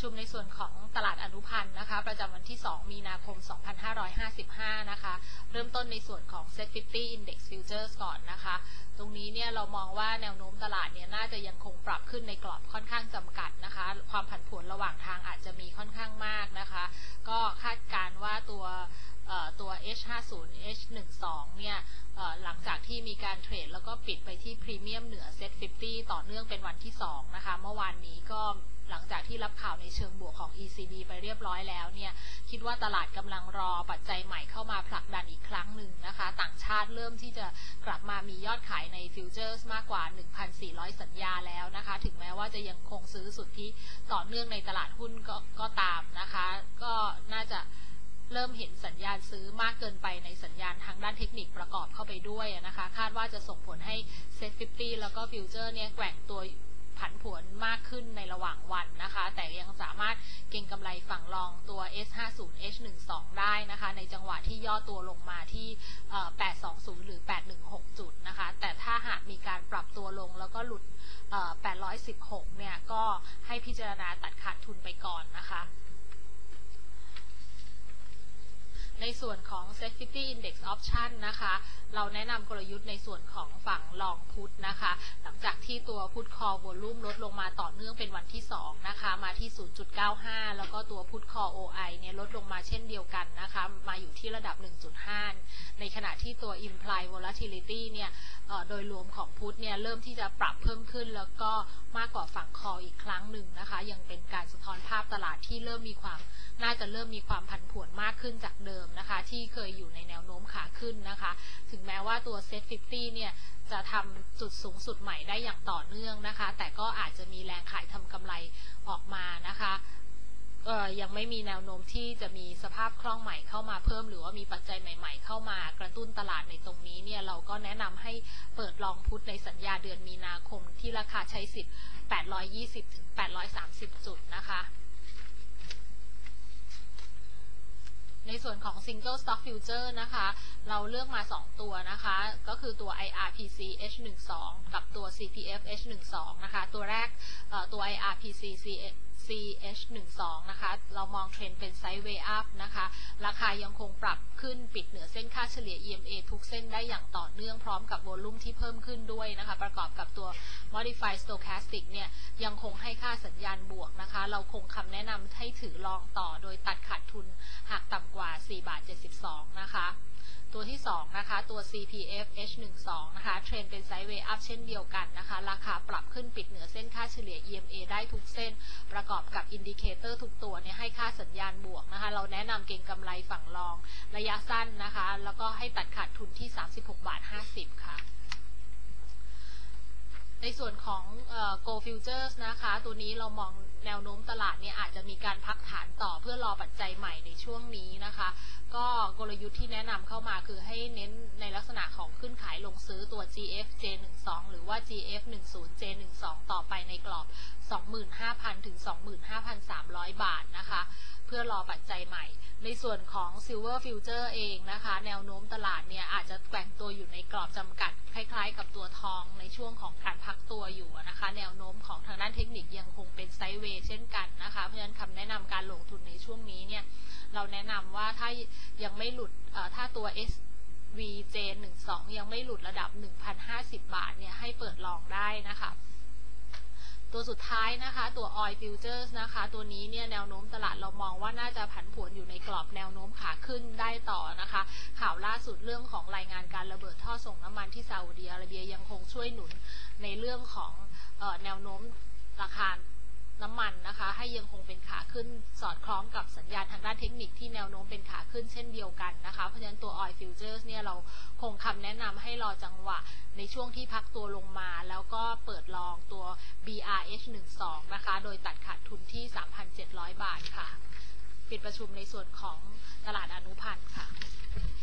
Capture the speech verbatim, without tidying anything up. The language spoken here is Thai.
ชุมในส่วนของตลาดอนุพันธ์นะคะประจำวันที่สองมีนาคมสองพันห้าร้อยห้าสิบห้านะคะเริ่มต้นในส่วนของ เซ็ต ห้าสิบ Index Futures ก่อนนะคะตรงนี้เนี่ยเรามองว่าแนวโน้มตลาดเนี่ยน่าจะยังคงปรับขึ้นในกรอบค่อนข้างจำกัดนะคะความผันผวนระหว่างทางอาจจะมีค่อนข้างมากนะคะก็คาดการณ์ว่าตัวตัว เอช ห้าสิบ เอช สิบสองเนี่ยหลังจากที่มีการเทรดแล้วก็ปิดไปที่พรีเมียมเหนือ เซ็ต ห้าสิบ ต่อเนื่องเป็นวันที่สองนะคะเมื่อวานนี้ก็หลังจากที่รับข่าวในเชิงบวกของ อี ซี บี ไปเรียบร้อยแล้วเนี่ยคิดว่าตลาดกำลังรอปัจจัยใหม่เข้ามาผลักดันอีกครั้งหนึ่งนะคะต่างชาติเริ่มที่จะกลับมามียอดขายในฟิวเจอร์สมากกว่า หนึ่งพันสี่ร้อย สัญญาแล้วนะคะถึงแม้ว่าจะยังคงซื้อสุทธิต่อเนื่องในตลาดหุ้นก็ก็ตามนะคะก็น่าจะเริ่มเห็นสัญญาณซื้อมากเกินไปในสัญญาณทางด้านเทคนิคประกอบเข้าไปด้วยนะคะคาดว่าจะส่งผลให้ เซ็ต ห้าสิบ แล้วก็ฟิวเจอร์เนี่ยแกว่งตัวผันผวนมากขึ้นในระหว่างวันนะคะแต่ยังสามารถเก็งกำไรฝั่งรองตัว เอส ห้าสิบ เอช สิบสอง ได้นะคะในจังหวะที่ย่อตัวลงมาที่แปดสองศูนย์หรือแปดหนึ่งหกจุดนะคะแต่ถ้าหากมีการปรับตัวลงแล้วก็หลุดแปดร้อยสิบหกเนี่ยก็ให้พิจารณาตัดขาดทุนไปก่อนนะคะในส่วนของ เซ็ต ห้าสิบ Index Option นะคะเราแนะนำกลยุทธ์ในส่วนของฝั่ง Long Put นะคะหลังจากที่ตัว Put Call Volume ลดลงมาต่อเนื่องเป็นวันที่สองนะคะมาที่ ศูนย์จุดเก้าห้า แล้วก็ตัว Put Call โอ ไอ เนี่ยลดลงมาเช่นเดียวกันนะคะมาอยู่ที่ระดับ หนึ่งจุดห้า ในขณะที่ตัว Implied Volatility เนี่ยโดยรวมของ Put เนี่ยเริ่มที่จะปรับเพิ่มขึ้นแล้วก็มากกว่าฝั่ง Call อีกครั้งหนึ่งนะคะยังเป็นการสะท้อนภาพตลาดที่เริ่มมีความน่าจะเริ่มมีความผันผวนมากขึ้นจากเดิมนะคะที่เคยอยู่ในแนวโน้มขาขึ้นนะคะถึงแม้ว่าตัว เซ็ต ห้าสิบ เนี่ยจะทำจุดสูงสุดใหม่ได้อย่างต่อเนื่องนะคะแต่ก็อาจจะมีแรงขายทำกำไรออกมานะคะเอ่อยังไม่มีแนวโน้มที่จะมีสภาพคล่องใหม่เข้ามาเพิ่มหรือว่ามีปัจจัยใหม่ๆเข้ามากระตุ้นตลาดในตรงนี้เนี่ยเราก็แนะนำให้เปิดลองพุทในสัญญาเดือนมีนาคมที่ราคาใช้สิทธิ์แปดร้อยยี่สิบถึงแปดร้อยสามสิบจุดนะคะในส่วนของ Single Stock Future นะคะเราเลือกมาสองตัวนะคะก็คือตัว ไอ อาร์ พี ซี เอช สิบสอง กับตัว ซี พี เอฟ เอช สิบสอง นะคะตัวแรกตัว ไอ อาร์ พี ซี ซี เอช สิบสอง นะคะเรามองเทรนด์เป็นไซด์เวย์อัพนะคะราคายังคงปรับขึ้นปิดเหนือเส้นค่าเฉลี่ย อี เอ็ม เอ ทุกเส้นได้อย่างต่อเนื่องพร้อมกับโวลุ่มที่เพิ่มขึ้นด้วยนะคะประกอบกับตัว Modified Stochastic เนี่ยยังคงให้ค่าสัญญาณบวกนะคะเราคงคำแนะนำให้ถือลองต่อโดยตัดขาดทุนหากต่ำกว่าสี่บาทเจ็ดสิบสองนะคะตัวที่สองนะคะตัว ซี พี เอฟ เอช สิบสอง นะคะเทรนเป็นไซด์เวย์อัพเช่นเดียวกันนะคะราคาปรับขึ้นปิดเหนือเส้นค่าเฉลี่ย อี เอ็ม เอ ได้ทุกเส้นประกอบกับอินดิเคเตอร์ทุกตัวเนี่ยให้ค่าสัญญาณบวกนะคะเราแนะนำเก็งกำไรฝั่งรองระยะสั้นนะคะแล้วก็ให้ตัดขาดทุนที่สามสิบหกบาทห้าสิบค่ะในส่วนของ Go Futures นะคะตัวนี้เรามองแนวโน้มตลาดเนี่ยอาจจะมีการพักฐานต่อเพื่อรอปัจจัยใหม่ในช่วงนี้นะคะก็กลยุทธ์ที่แนะนำเข้ามาคือให้เน้นในลักษณะของขึ้นขายลงซื้อตัว จี เอฟ เจ สิบสอง หรือว่า จี เอฟ สิบ เจ สิบสอง ต่อไปในกรอบ สองหมื่นห้าพัน ถึง สองหมื่นห้าพันสามร้อย บาทนะคะเพื่อรอปัจจัยใหม่ในส่วนของ Silver Future เองนะคะแนวโน้มตลาดเนี่ยอาจจะแกว่งตัวอยู่ในกรอบจำกัดคล้ายๆกับตัวทองในช่วงของการพักตัวอยู่นะคะแนวโน้มของทางด้านเทคนิคยังคงเป็นไซด์เวย์เช่นกันนะคะเพราะฉะนั้นคำแนะนำการลงทุนในช่วงนี้เนี่ยเราแนะนำว่าถ้ายังไม่หลุดถ้าตัว เอส วี เจ สิบสอง ยังไม่หลุดระดับ หนึ่งพันห้าสิบ บาทเนี่ยให้เปิดลองได้นะคะตัวสุดท้ายนะคะตัว Oil Futures นะคะตัวนี้เนี่ยแนวโน้มตลาดเรามองว่าน่าจะผันผวนอยู่ในกรอบแนวโน้มขาขึ้นได้ต่อนะคะข่าวล่าสุดเรื่องของรายงานการระเบิดท่อส่งน้ำมันที่ซาอุดิอาระเบียยังคงช่วยหนุนในเรื่องของเอ่อแนวโน้มราคาน้ำมันนะคะให้ยังคงเป็นขาขึ้นสอดคล้องกับสัญญาณทางด้านเทคนิคที่แนวโน้มเป็นขาขึ้นเช่นเดียวกันนะคะเพราะฉะนั้นตัว Oil Futures เนี่ยเราคงคำแนะนำให้รอจังหวะในช่วงที่พักตัวลงมาแล้วก็เปิดลองตัว บี อาร์ เอช สิบสอง นะคะโดยตัดขาดทุนที่ สามพันเจ็ดร้อย บาทค่ะปิดประชุมในส่วนของตลาดอนุพันธ์ค่ะ